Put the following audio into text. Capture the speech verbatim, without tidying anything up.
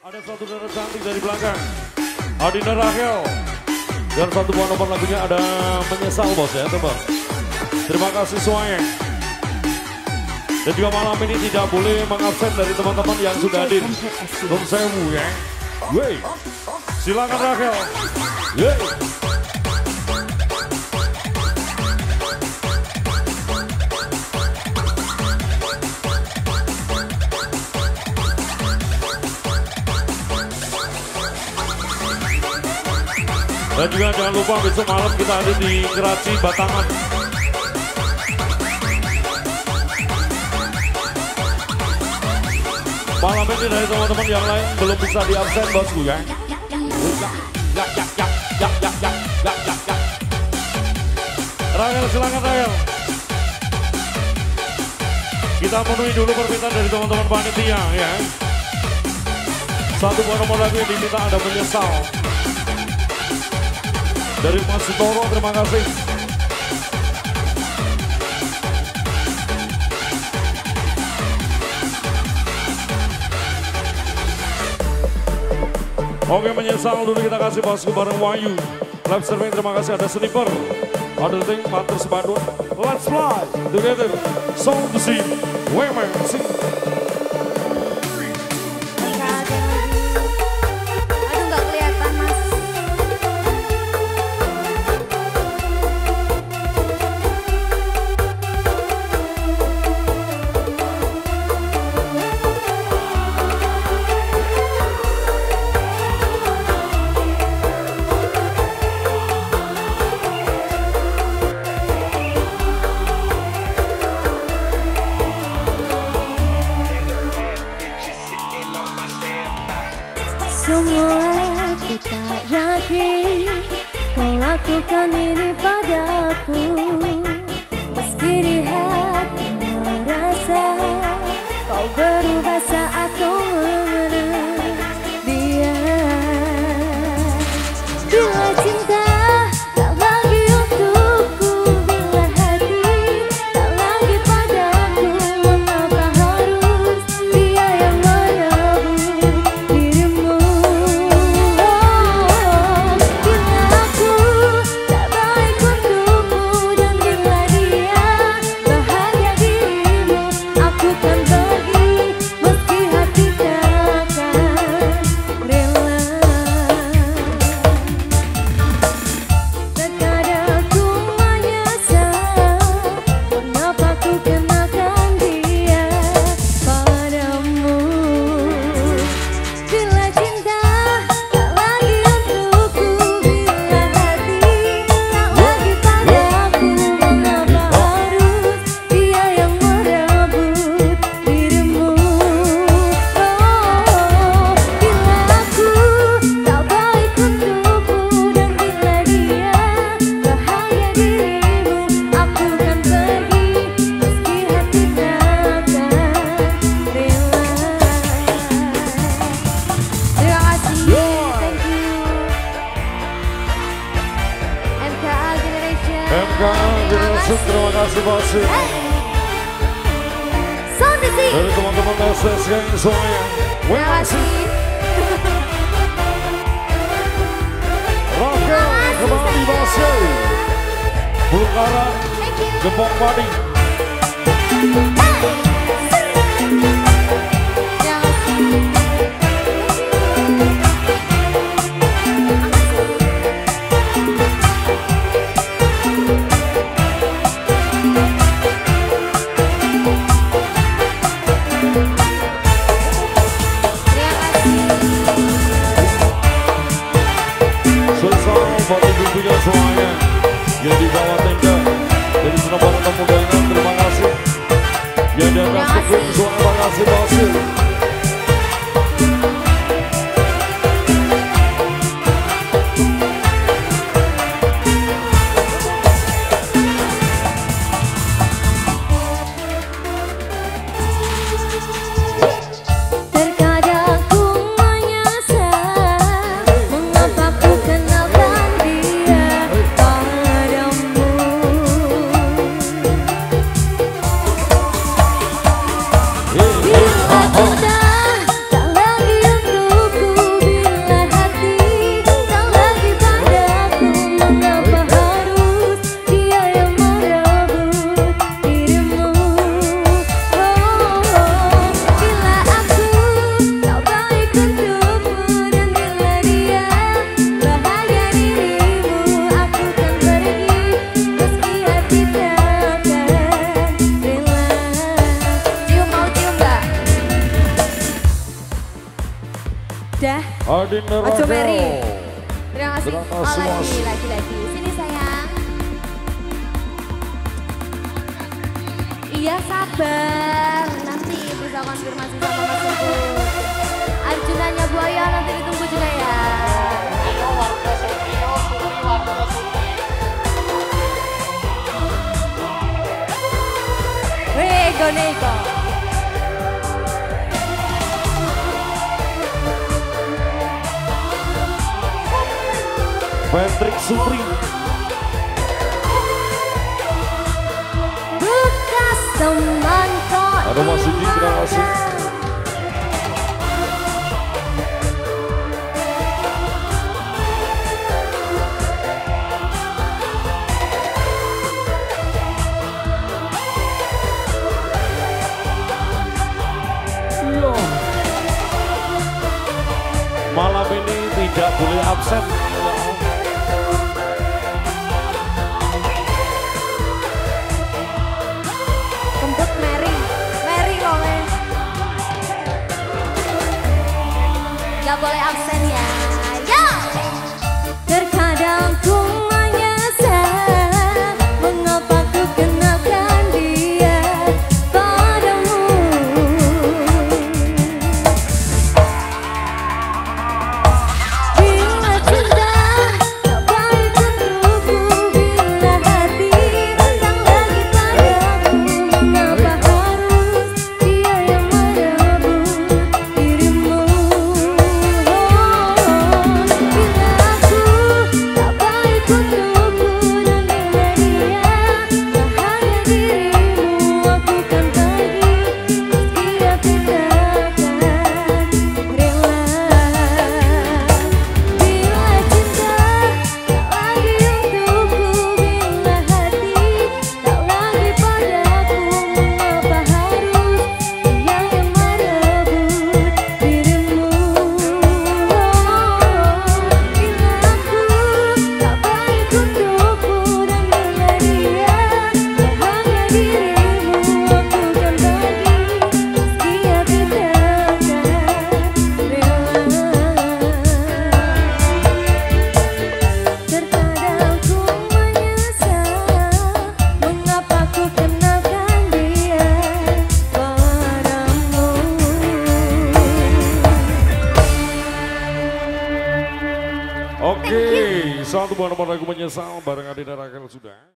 Ada satu darah cantik dari belakang, Adinda Rachel. Dan satu buah nomor lagunya ada Menyesal bos ya teman. Terima kasih semuanya. Dan juga malam ini tidak boleh mengabsen dari teman-teman yang sudah hadir. Nun sewu ya. Wey, silakan Rachel. Wey. Dan juga jangan lupa besok malam kita ada di Keraci, Batangan. Malam ini dari teman-teman yang lain belum bisa di absen bosku ya. Ya, ya, ya, ya, ya, ya, ya, ya, ya. Rachel, silakan Rachel. Kita penuhi dulu permintaan dari teman-teman panitia ya. Satu buah nomor lagu yang diminta ada Menyesal. Dari Mas Sutoro, terima kasih. Oke, Menyesal dulu kita kasih bosku bareng Wahyu. Live survey, terima kasih ada Sniper. Ada Ting, Mantur Sebandung. Let's fly together. Sound to see. Women sing. Semua kita yakin kau lakukan ini padaku, meski di hati merasa kau berubah saat kau mengenal dia. Bila cinta tak lagi untukku, bila hati tak lagi padaku, mengapa harus dia yang merebut dirimu? M K Generation, terima kasih bos. Dari teman-teman S S Gang semuanya. Terima kasih. Rachel kembali bos. Bulgara, Gembong Padi. Buat ibu-ibunya semuanya yang di bawah tenda dari Surabaya Pemuda, terima kasih. Ya, dan Sudah. Adinda Ojo Mary. Raquel. Terima kasih. Terima Oh kasih, lagi, Mas. lagi, lagi. Sini sayang. Iya sabar. Nanti bisa konfirmasi sama Mas Teguh. Arjunanya buaya nanti ditunggu juga ya. Ayo warga Sutrio, Suri, warga Sutri. Weh, go nego. Patrick Supri. Bekas teman kau. Aduh Mas Sudi, terima kasih. Malam ini tidak boleh absen. Kemput Mary. Mary loh eh. Gak boleh absen ya. Yo! Terkadang ku menyesal mengapa ku kenalkan dia padamu. Bila cinta tak baik untukku, bila hati tak lagi padaku, mengapa harus dia yang merebut dirimu? Bila aku tak baik untukku dan bila dia bahagia dirimu, aku kan pergi meski aku takkan rela. Bila cinta tak lagi untukku, bila hati tak lagi padaku, mengapa harus dia yang merebut dirimu? Bila aku tak baik untukku dan bila dia bahagia dirimu, aku kan pergi meski aku takkan rela. Terkadang ku menyesal mengapa ku kenalkan dia padamu. Oke, satu buah nomor lagu menyesal bareng Adinda Raquel sudah.